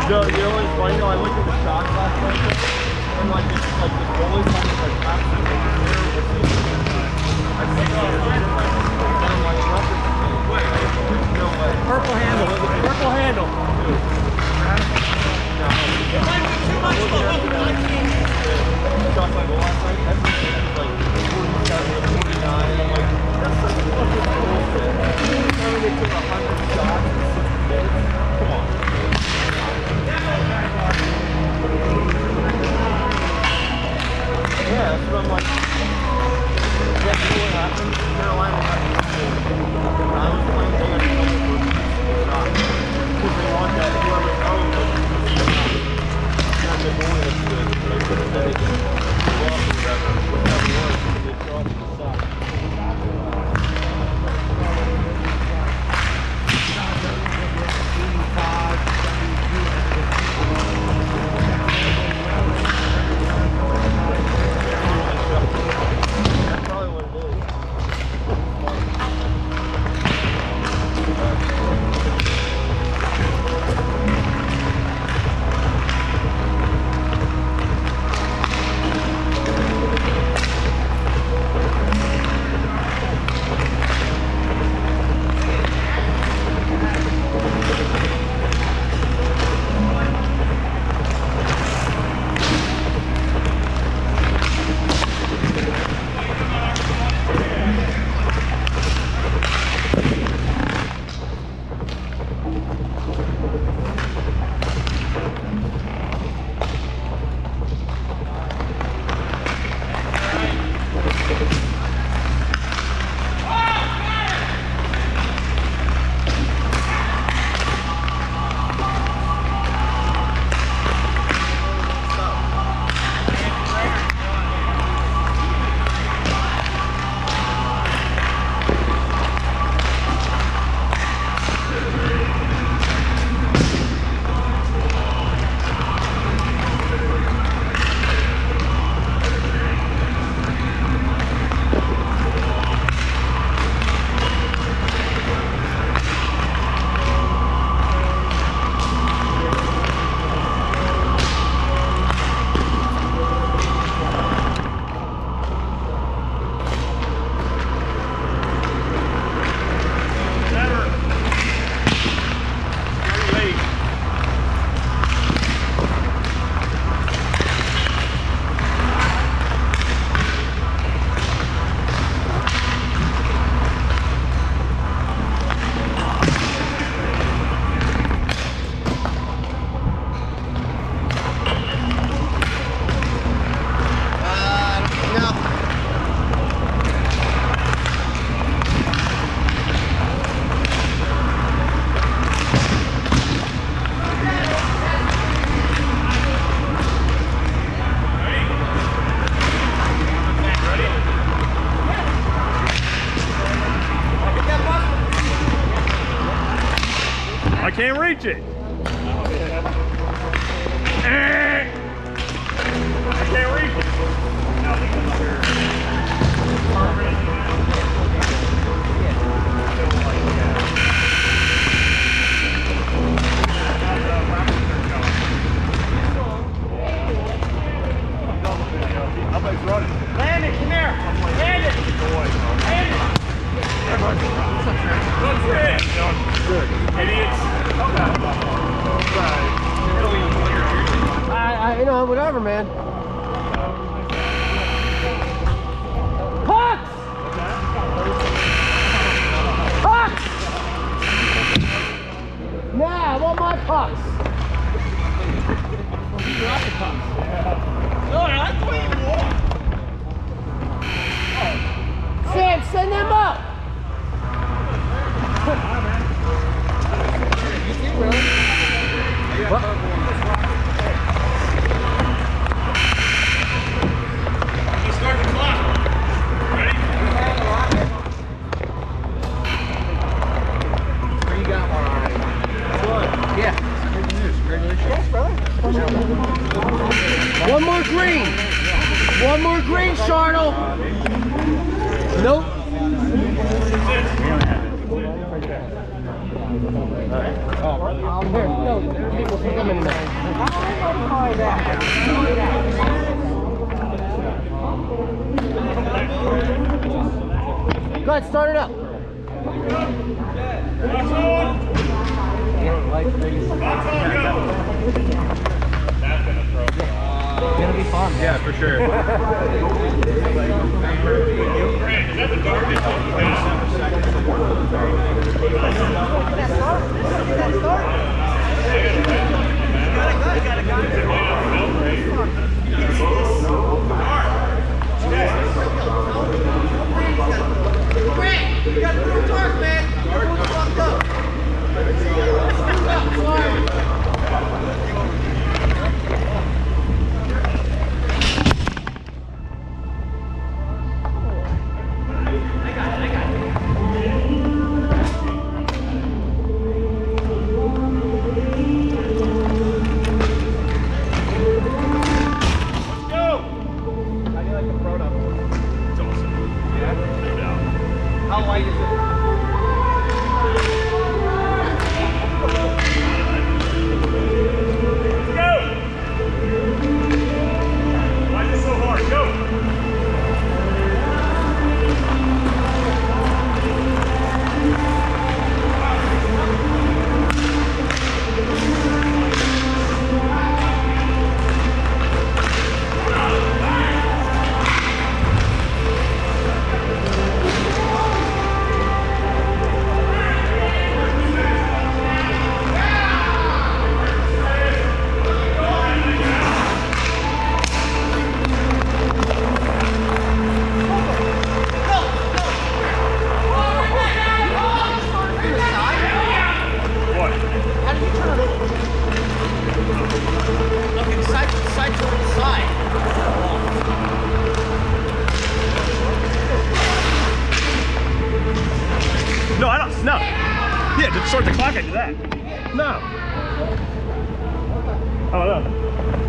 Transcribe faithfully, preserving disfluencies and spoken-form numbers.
No, you know what's funny though? I looked at the shots last night and like it's like the goalies on this like absolutely terrible team. I think oh, I'm like nothing. No way. Purple handle. Purple handle. Dude. No. It might be too much of a shots like last night, everything was like forty-seven to forty-nine. I'm like, that's such fucking bullshit. Every time they took a hundred shots in six minutes. Come on. Yeah, that's what I'm like. Yeah, you know what happened? Carolina got when I was playing, they had to come for a shot. Because they want that whoever's going to be a shot. Not the goal is good. They could have said they can go up or whatever. Whatever it was, they shot to the side. I can't reach it. I can't reach it. Landon, come here. Landon. Landon. Good. Idiots. I, I, you know, whatever, man. Pucks! Pucks! Nah, I want my pucks. You got the pucks. No, that's what you want. Sam, send them up. Really? What? Let's start the clock. Ready? You got one already. What? Yeah. Great news. Great news. Yes, brother. One more green. One more green, Charnel. Nope. We don't have it. Alright. Oh, here, no, there's people coming in there. Go ahead, start it up. Lots on. Lights, Vegas. Lots on, go. That's gonna throw. It's gonna be fun. Yeah, for sure. Grant, is that the darkest one you've had? You gotta throw dark, man. Everyone's fucked up. How light is it? Go! Why is it so hard? Go! What? How did you turn it over? Okay, side, side to the side. No, I don't. No. Yeah, to start the clock, I did that. No. Oh, no.